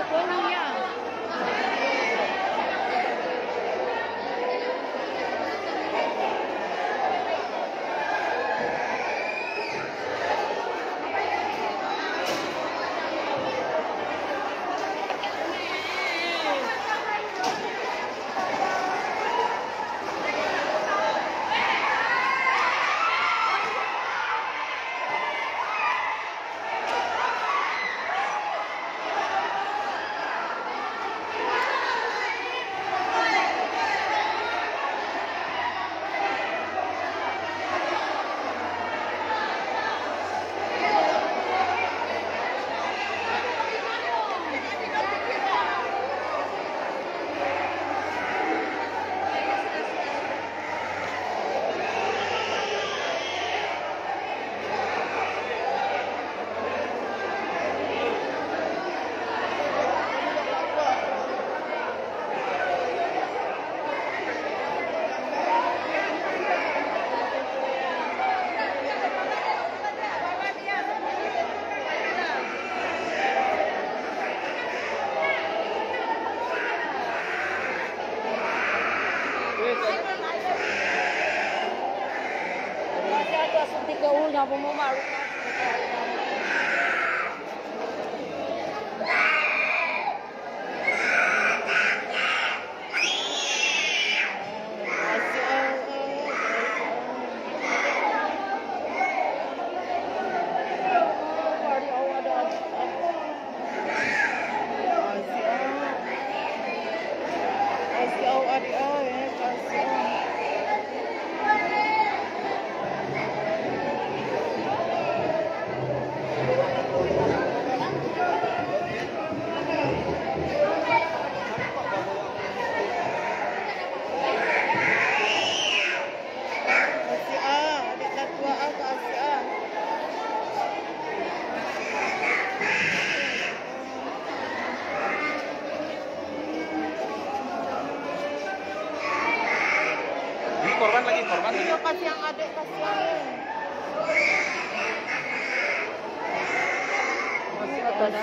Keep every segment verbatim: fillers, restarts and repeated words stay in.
Baunya. Tiga ulah mau malu. Korban lagi, korban lagi. Kasih yang adik, kasih yang masih ada.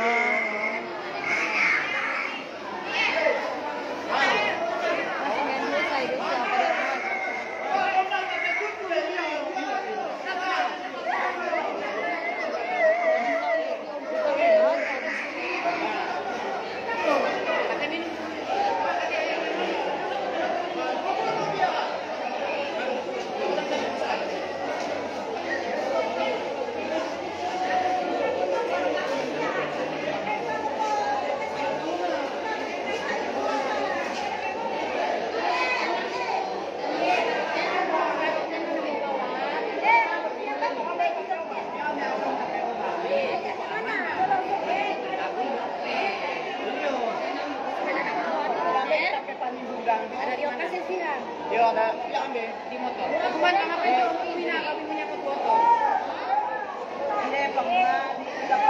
Ada di lokasi sih kan? Iya ada, ya ambil Di motor. Kemana apa itu? Kami nak kami punya foto. Ada yang pernah di dapat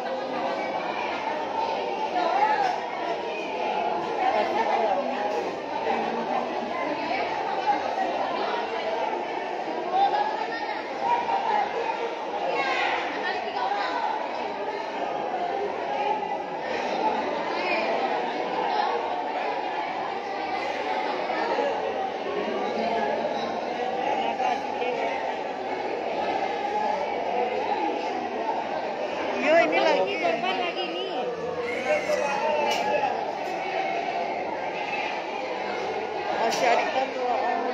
ini lagi korban lagi nih. Masih adik kan dua orang.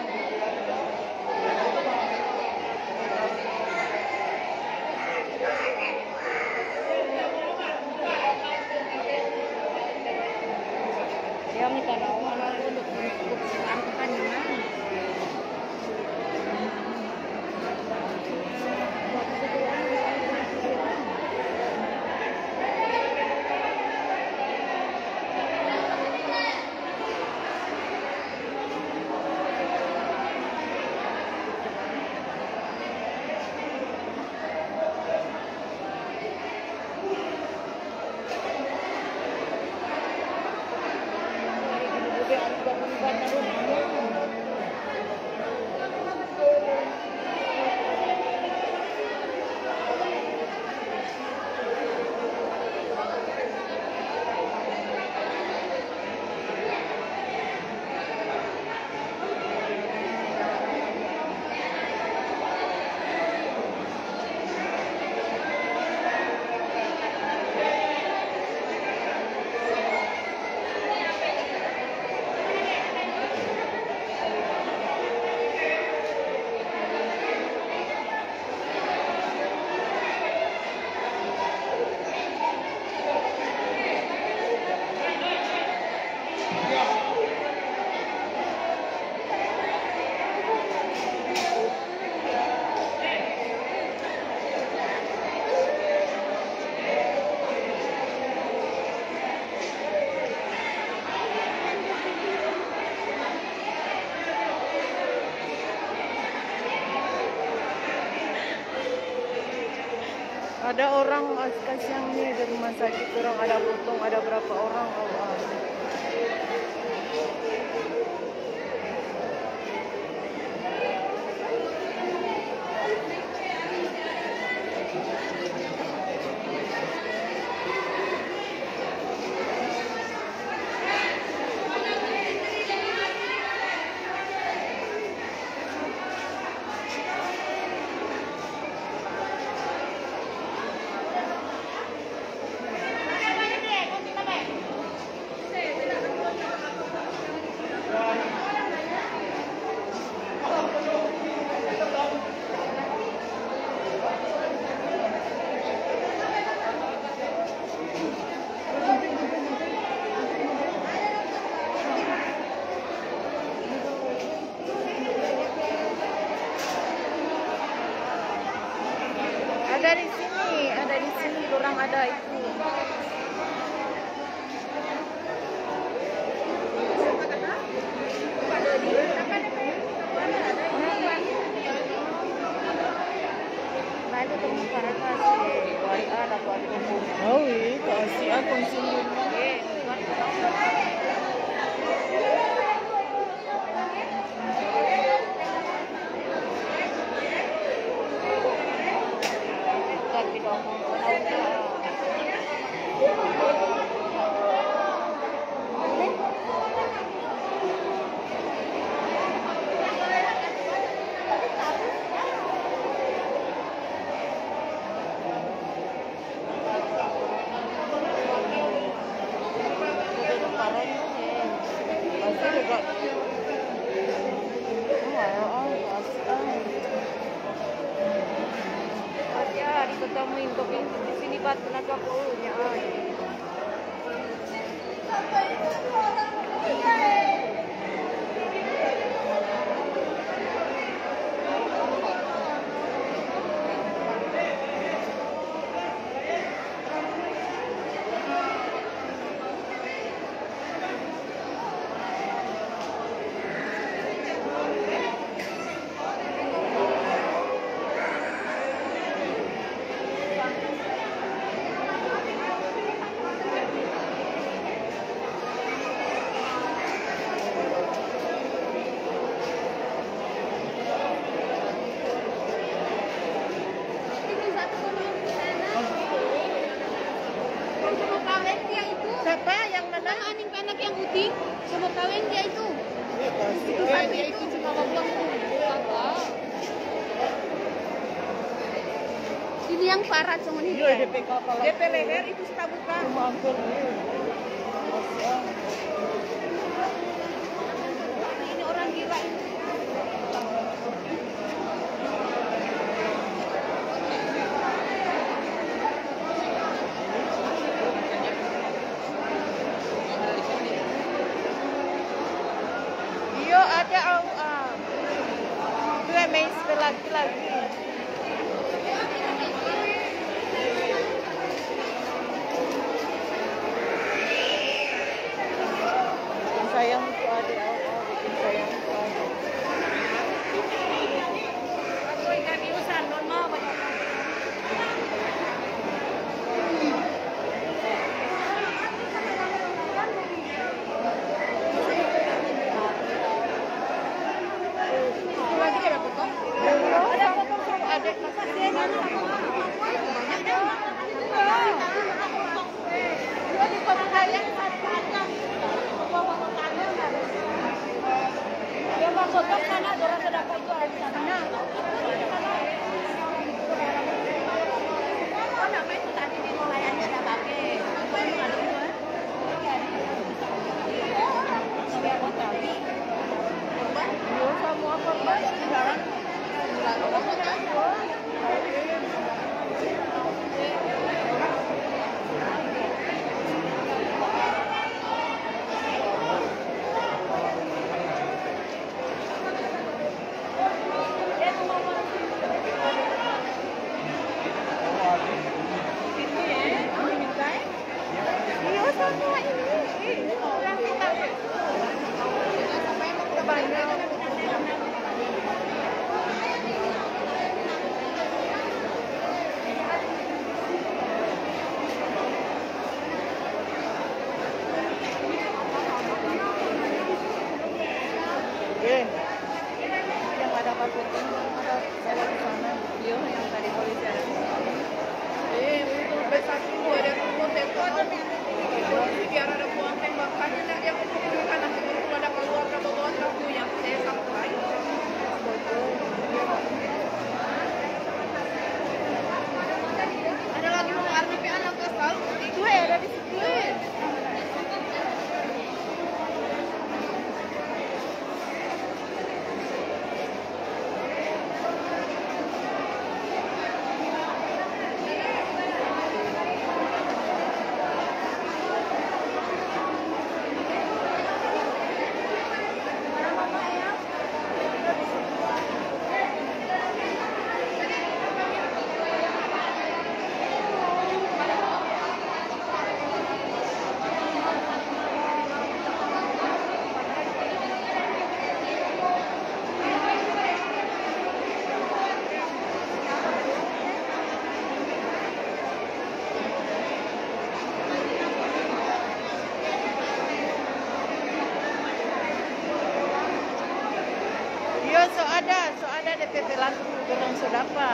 Dia minta nawa untuk untuk angkutan gimana? ada orang kasihan nih di rumah sakit, orang ada potong, ada berapa orang? Allah. Ada di sini, ada di sini, orang ada itu. Oh iya, kasih aku sini. Ketemuin kok di sini bat kenapa puluhnya siapa yang mana? Aning anak yang putih, sama kawin dia itu. Iya, dia itu cuma buang apa? Ini yang parah cuma ini. Iya, D P kapal. D P leher itu suka buka. Maafkan. Ini orang gila ini. Yo ada ah, dua main lagi-lagi. Sayang itu ada, oh, bikin sayang itu ada. Aku ikan biusan, non mau banyak. Ada potong sama adik makasih mana di potong kalian dia mau potong sana dorang sedapa itu ada di sana oh nama itu tadi di nelayannya ada pakai semua korban jalan titilan kurang sedapa.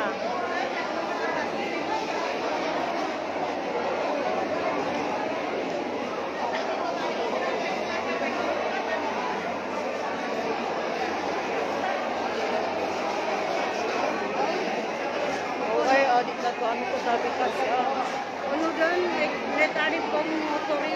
Ay, adik na to, ano ko sabi kasi, ah. Ano doon, may may tarif pong motor